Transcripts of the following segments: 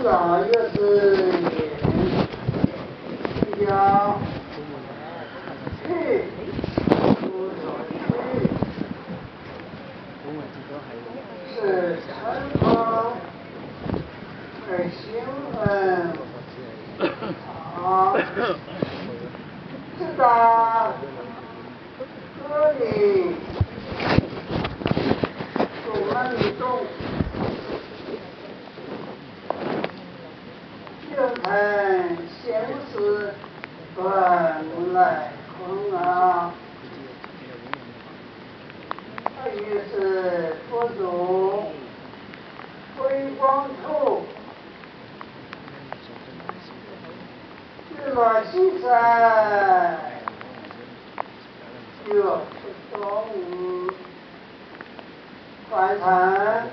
早又是言，要去无所去，是成风而行恩好，知道这里主门中。又看现实本来空啊，于是佛祖回光处，日落西山，月出中午，晚餐。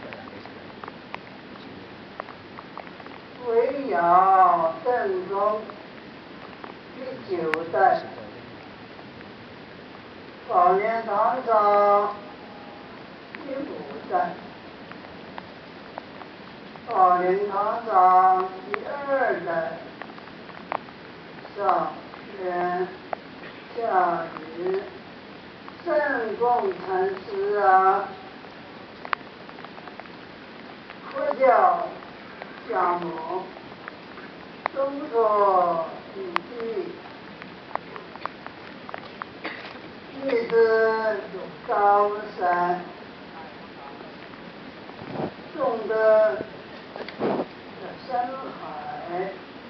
为尧正宗第9代，宝莲堂上第5代，宝莲堂上第2代，上元下雨圣供禅师啊，佛教项目中作笔记，一直高山，种的山海，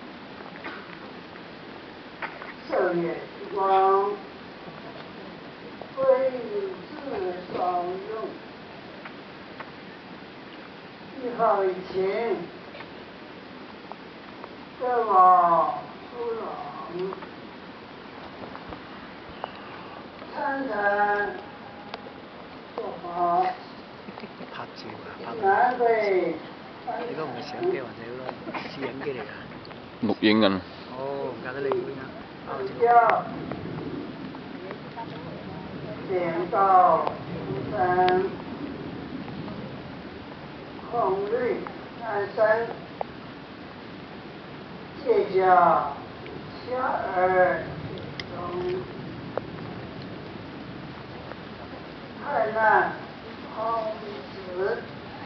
昼夜之光，非自双用，一号以前。再往出朗，参禅做法，南北。 呢個唔係相機或者嗰個攝影機嚟㗎。 錄影緊。 哦，唔怪得你會啊。 要點到出山，孔瑞安山。借教下而中，太难孔子，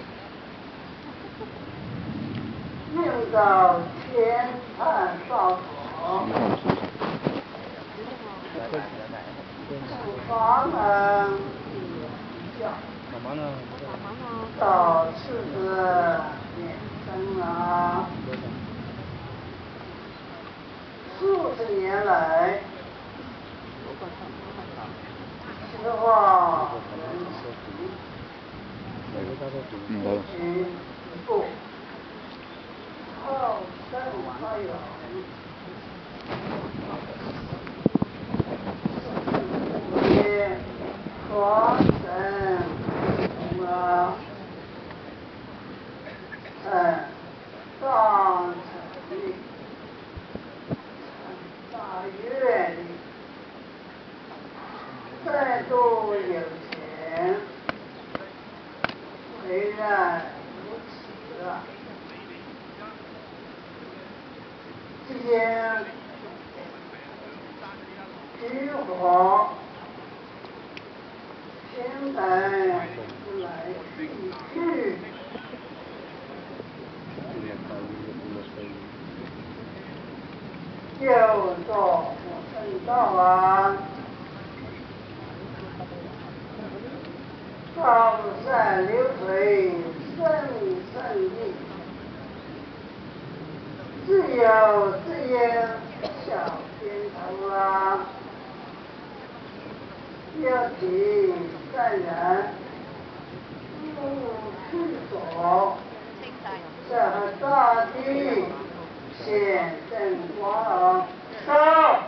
命到天坛上佛，法门教，到世子衍生啊。数十年来，实话人情，一步，好生发扬，也传承啊，上成立。大愿力，再度有钱，虽然如此啊，今天举火天台来去，又做圣道啊，高山流水圣圣地，自有自言小天头啊，要体淡然，不去所，这大地显正光，烧。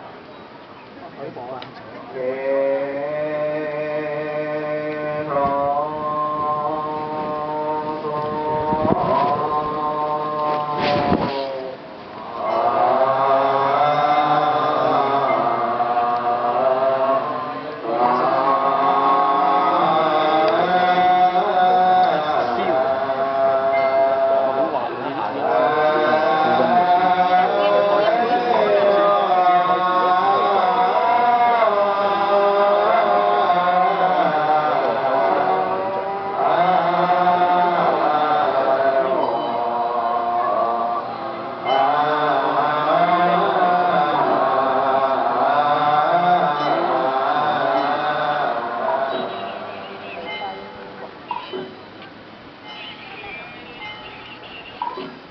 啊。